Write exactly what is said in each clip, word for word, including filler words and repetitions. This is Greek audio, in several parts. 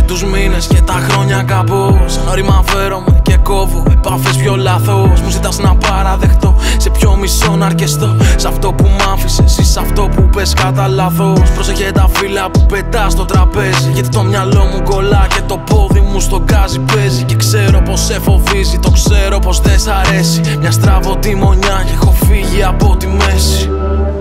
τους μήνες και τα χρόνια κάπως. Σαν όρημα φέρομαι και κόβω επαφές πιο λάθος. Μου ζητάς να παραδεχτώ, σε ποιο μισό να αρκεστώ. Σ' αυτό που μ' άφησες ή σ' αυτό που πες κατά λάθος. Πρόσεχε τα φύλλα που πετάς στο τραπέζι, γιατί το μυαλό μου κολλά και το πόδι μου στον γκάζι παίζει. Και ξέρω πως σε φοβίζει, το ξέρω πως δεν σ' αρέσει. Μια στραβωτή μονιά και έχω φύγει από τη μέση.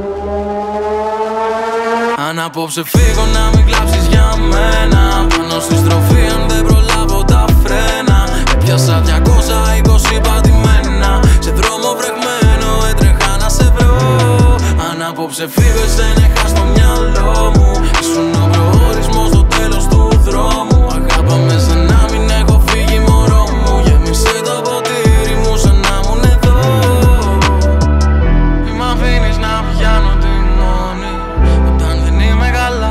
Αν απόψε φύγω να μην κλάψεις για μένα, πάνω στη στροφή αν δεν προλάβω τα φρένα. Έπιασα διακόσια είκοσι πατημένα, σε δρόμο βρεγμένο έτρεχα να σε βρω. Αν απόψε φύγω εσένα είχα στο μυαλό μου, ήσουν ο προορισμός στο τέλος του δρόμου. Αγάπαμε σαν να μην έχω φύγει μωρό μου, γέμισε το ποτήρι μου σαν να ήμουν εδώ. Μη μ' αφήνεις να πιάνω τη μόνη όταν δεν είμαι καλά,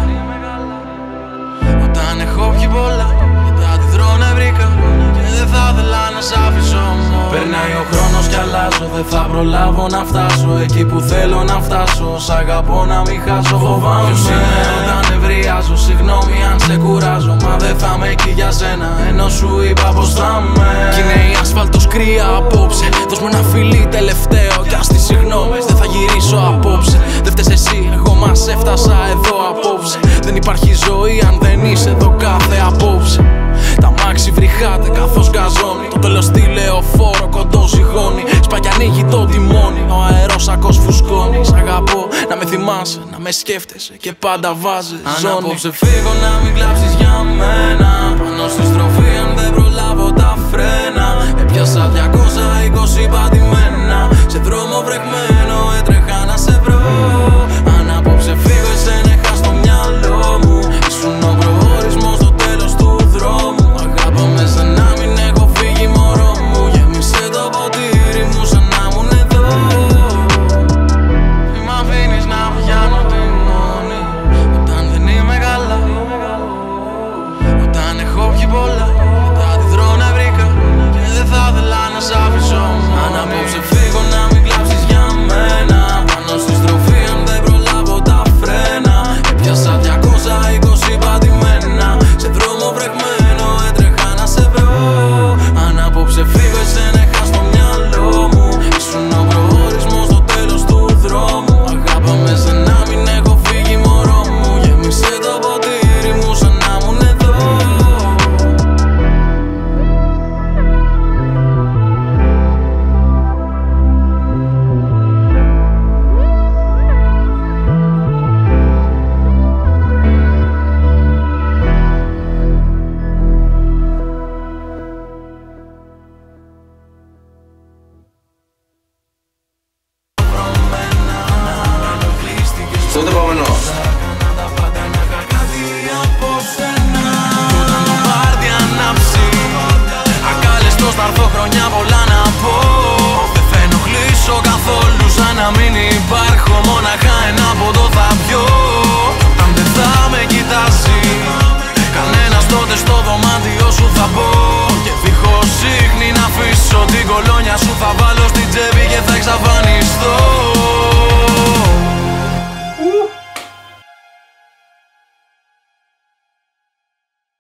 όταν έχω πιει πολλά και τα αντιδρώνε βρήκα και δεν θα ήθελα να σ' αφήσω μόνο. Περνάει ο χρόνος κι αλλάζω, δεν θα προλάβω να φτάσω εκεί που θέλω να φτάσω. Σ' αγαπώ να μην χάσω, φοβάμαι. Ποιος είμαι όταν νευριάζω, συγγνώμη αν σε κουράζω, μα δεν θα είμαι εκεί για σένα ενώ σου είπα πως θα είμαι. Κι είναι η ασφάλτος κρύα απόψε, δώσ' μου ένα φιλί τελευταίο κι ας τις συγγνώμες δεν θα γυρίσω απόψε. Δεν φταίς εσύ, εγώ μας έφτασα εδώ απόψε. Δεν υπάρχει ζωή αν δεν είσαι εδώ κάθε απόψε. Τα μάξι βρυχάται καθώς γκαζώνει, το τέλος τηλεοφόρο κοντό ζυγώνει. Σπάει κι ανοίγει το τιμόνι, ο αερόσακος φουσκώνει. Σ' αγαπώ να με θυμάσαι, να με σκέφτεσαι και πάντα βάζεις ζώνη. Αν απόψε φύγω να μην κλάψεις για μένα, πάνω στη στροφή αν δεν προλάβω τα φρένα. Έπιασα διακόσια είκοσι πατημένα, σε δρόμο βρεγμένο έτρεχα να σε βρω. Αν απόψε φύγω εσένα είχα στο μυαλό μου, ήσουν ο προορισμός στο τέλος του δρόμου. Αγάπαμε σαν να μην έχω φύγει μωρό μου, γέμισε το ποτήρι μου σαν να ήμουν εδώ. Μη μ' αφήνεις να πιάνω τη μόνη όταν δεν είμαι καλά, όταν έχω πιει πολλά και τα αντιδρώνε βρήκα και δεν θα ήθελα να σ' αφήσω μόνο. Αν απόψε φύγω να μην κλάψεις για μένα, πάνω στη στροφή αν δεν προλάβω τα φρένα. Έπιασα διακόσια είκοσι πατημένα, σε δρόμο βρεγμένο έτρεχα να σε βρω. Αν απόψε φύγω εσένα είχα στο μυαλό μου, ήσουν ο προορισμός στο τέλος του δρόμου. Αγάπαμε σαν να μην έχω φύγει μωρό μου, γέμισε το ποτήρι μου σαν να ήμουν εδώ. Στο επόμενο. Ακάλεστος θα έρθω, χρόνια πολλά να πω. Δεν θα ενοχλήσω καθόλου, σαν να μην υπάρχω. Μόναχα ένα από το